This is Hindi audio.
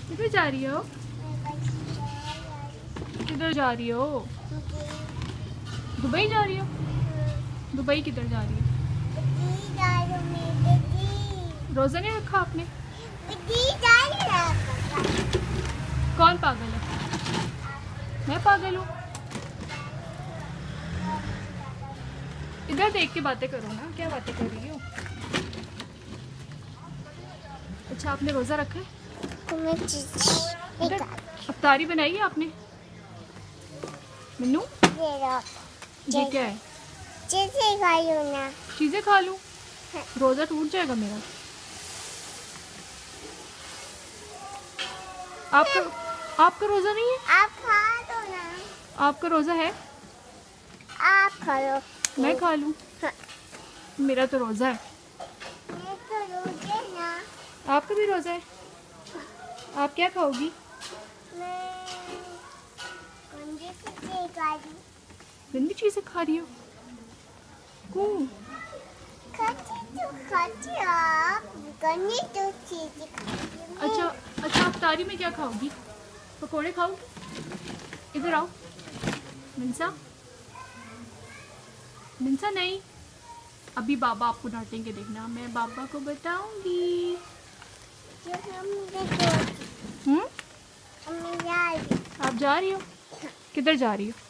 किधर जा रही हो? किधर जा रही हो? दुबई जा रही हो? दुबई किधर जा रही हो? रोज़ा नहीं रखा आपने? कौन पागल है? मैं पागल हूँ? इधर देख के बातें करो ना, क्या बातें कर रही हो? अच्छा, आपने रोज़ा रखा है? अफ्तारी बनाई है आपने? मन्नू, ये क्या है? चीज़ें खा लूँ ना। चीज़ें खा लूँ? रोज़ा टूट जाएगा मेरा। आपका रोज़ा नहीं है? आप खा लो ना। आपका रोज़ा है? आप खा लो। मैं खा लूँ? हाँ। मेरा तो रोज़ा है। मैं तो रोज़े ना। आपका भी रोज़ा है? आप क्या खाओगी? मैं गंदी चीज़ें खा लूँ। गंदी चीज़ें खा रही हो? क्यों? खाती आप गंदी तो चीज़ें खाती। अच्छा, अफ्तारी में क्या खाओगी? पकोड़े खाओगी? इधर आओ। मिंसा, मिंसा नहीं, अभी बाबा आपको डांटेंगे, देखना, मैं बाबा को बताऊंगी। आप जा रही हो? किधर जा रही हो?